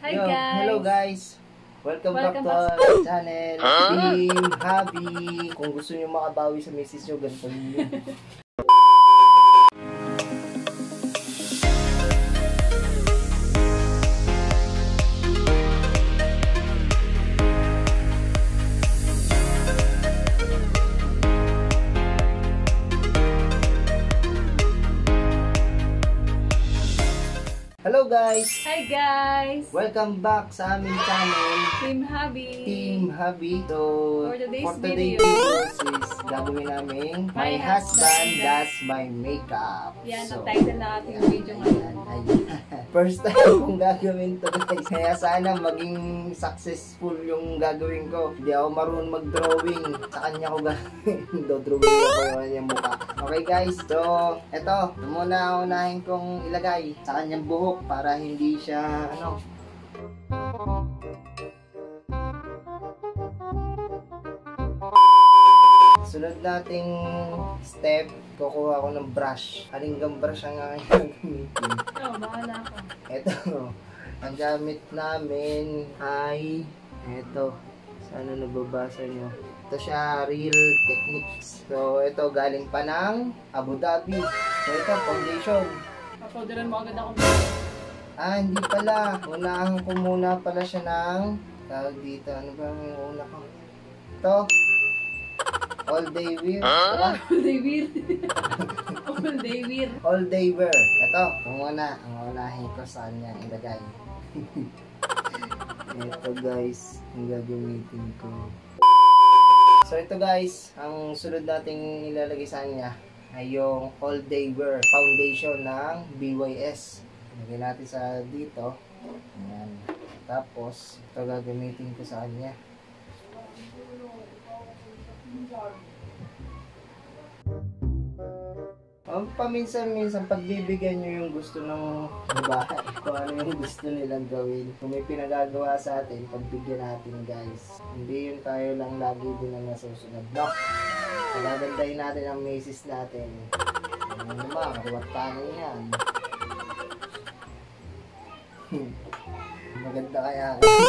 Hi guys! Hello guys! Welcome back to our channel, Team Happy. Kung gusto nyo makabawi sa misis nyo, ganito yun. Hello guys! Hi guys! Welcome back sa aming channel, Team Happy! Team Happy. So, for today's video is gagawin namin My Husband Does My Makeup. Yan so, ang title na ating video ngayon. First time kong gagawin to guys. Kaya sana maging successful yung gagawin ko. Hindi ako marunong mag-drawing. Sa kanya ko gagawin. Do-drawing ako yung mukha. Okay guys, so eto. Muna unahin kong ilagay sa kanyang buhok para hindi siya sunod nating step, kukuha ko ng brush. Haringgang brush ang aking gagamitin. Bahala ka. Ito, ang gamit namin ay ito. Sana nababasa nyo. Ito siya, Real Techniques. So, ito galing pa ng Abu Dhabi. So, ito, foundation. Papawderan mo agad ako. Hindi pala. Unahan ko muna pala siya ng tawag dito. Ano ba yung una ko? Ito. All Day Wear. All Day Wear. All Day Wear. All Day Wear. Ito. Ang unahin ko sa kanya ilagay. Ito guys. Ang gagamitin ko. So ito guys. Ang sunod nating ilalagay sa kanya ay yung All Day Wear foundation ng BYS. Lagyan natin sa dito. Ayan. Tapos, ito gagamitin ko sa kanya. Paminsan-minsan, pagbibigyan nyo yung gusto ng babae. Kung ano yung gusto nilang gawin. Kung may pinagagawa sa atin, pagbigyan natin guys. Hindi yun tayo lang lagi din ang nasusunod. No? Pagagandahin natin ang misis natin. Ano naman, karuwat tayo yan. Maganda kaya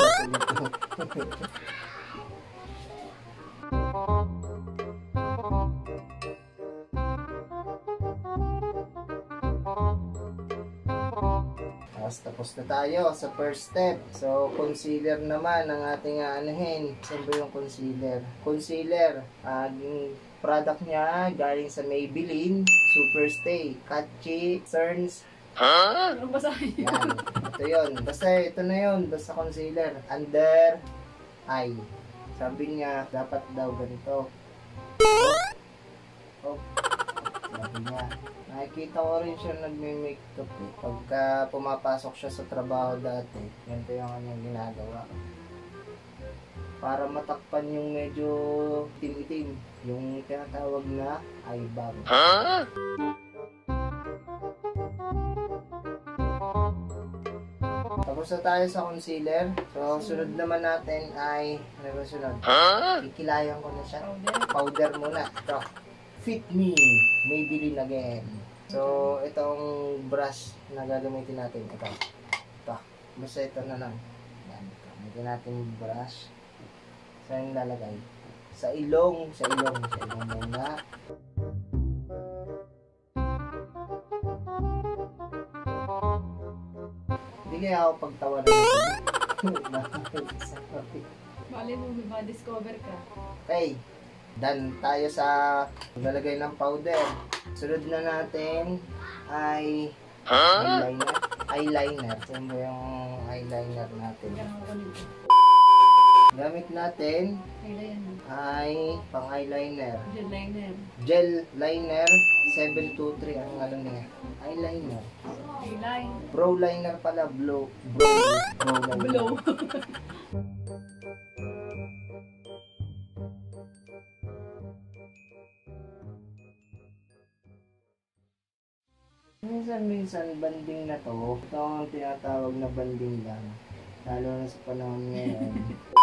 tapos na tayo sa first step. So, concealer naman ang ating anuhin. Saan ba yung concealer? Concealer, yung product niya galing sa Maybelline Super Stay Catchy Cerns. Anong basahin yun? Yan. Ito yun. Basta ito na yun. Basta concealer. Under eye. Sabi niya, dapat daw ganito. Sabi niya. Nakikita ko rin siya nagme-makeup eh. Pagka pumapasok siya sa trabaho dati, ganito yung kanyang ginagawa. Para matakpan yung medyo itim-itim. Yung tinatawag na eye bag. Tapos na tayo sa concealer. So, sunod naman natin ay, ano ba sunod? Kikilayan ko na siya. Powder muna. Ito. Fit Me. Maybelline again. So, itong brush na gagamitin natin. Ito. Basta ito na lang. Yan. Gamitin natin yung brush. Saan yung lalagay? Sa ilong. Sa ilong muna. Hindi kaya ako pagtawa na ito. Bali mo, ma-discover ka. Okay. Done tayo sa lalagay ng powder. Sunod na natin ay eyeliner. Saan ba yung eyeliner natin? Gamit natin ay pang eyeliner. Gel liner. Gel liner 723 ang ano niya. Eyeliner. Eyeliner. Brow liner pala. Brow liner. Minsan banding na to. Ito ang tinatawag na banding lang. Lalo na sa panahon ngayon.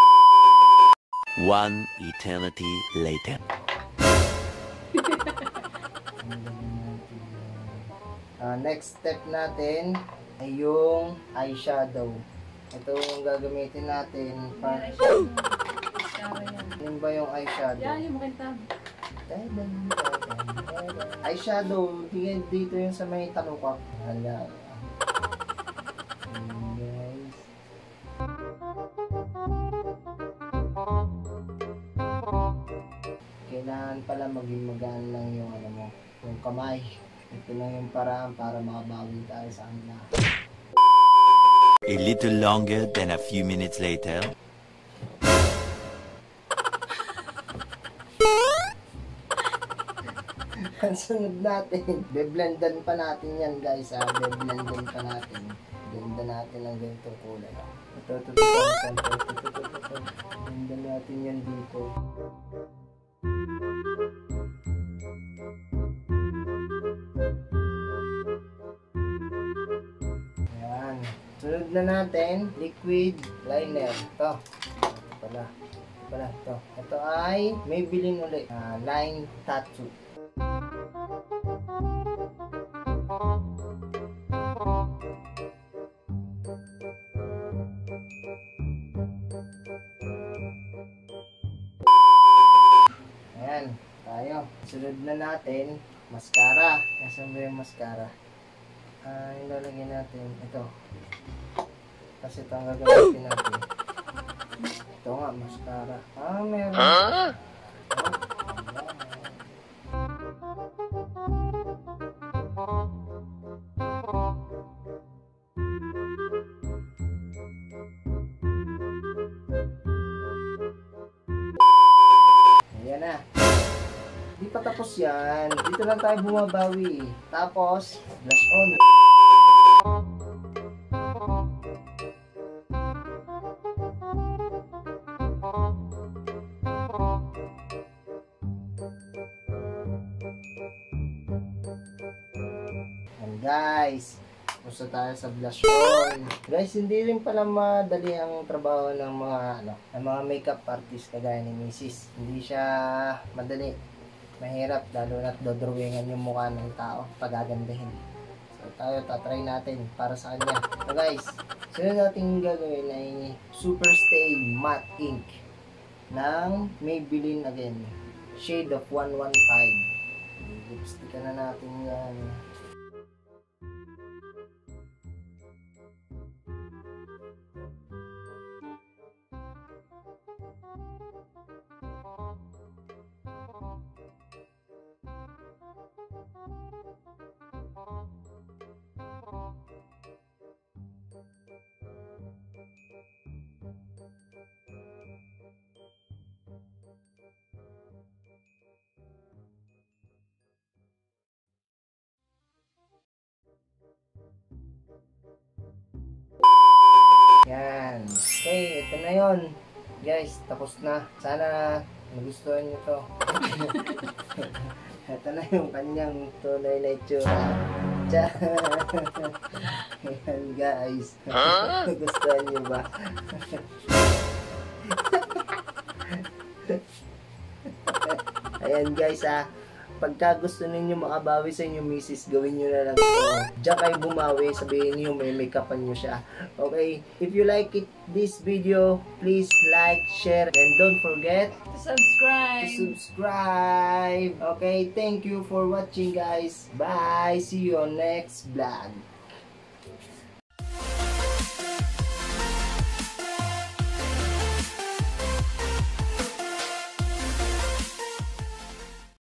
One eternity later. Next step natin ay yung eyeshadow. Ito yung gagamitin natin. Ano ba yung eyeshadow? Yan, yung makintab. Eyeshadow, dito yung sa may talukap. Hala. Guys. Kailangan pala maging magaan lang yung ano mo, yung kamay. Ito lang yung paraan para makabawi tayo sa kanila. A little longer than a few minutes later. Ang sunod natin, beblendan pa natin yan guys ha. Beblendan pa natin. Blendan natin ang ganitong kulay. Ito. Blendan natin yan dito. Ayan. Sunod na natin, liquid liner. Ito. Ito. Ito ay Maybelline ulit. Line tattoo. Ayan, tayo. Sunod na natin, mascara. Nasaan ba yung mascara? Ilalagay natin ito. Kasi ito ang gagamitin natin. Ito nga, mascara. Meron. Ayan na. Di pa tapos yan. Dito lang tayo bumabawi. Tapos, blush on. And guys, gusto tayo sa blush on. Guys, hindi rin pala madali ang trabaho ng mga makeup artist kagaya ni Mrs. Hindi siya madali. Mahirap, lalo na't dodrawingan yung mukha ng tao pag gagandahin. So tayo, tatry natin para sa kanya. So guys, sunod natin gagawin ay Super Stay Matte Ink ng Maybelline again. Shade of 115. Lipstick na natin yan. Yan. Okay, ito na yun. Guys, tapos na. Sana nagustuhan nyo to. Ito na yung kanyang tunay na itsura. Ayan guys. Nagustuhan nyo ba? Ayan guys pagka gusto ninyo makabawi sa inyong misis, gawin nyo na lang ito. Diyan kayo bumawi, sabihin nyo may make-upan nyo siya. Okay? If you like this video, please like, share, and don't forget To subscribe. Okay? Thank you for watching guys. Bye! See you on next vlog.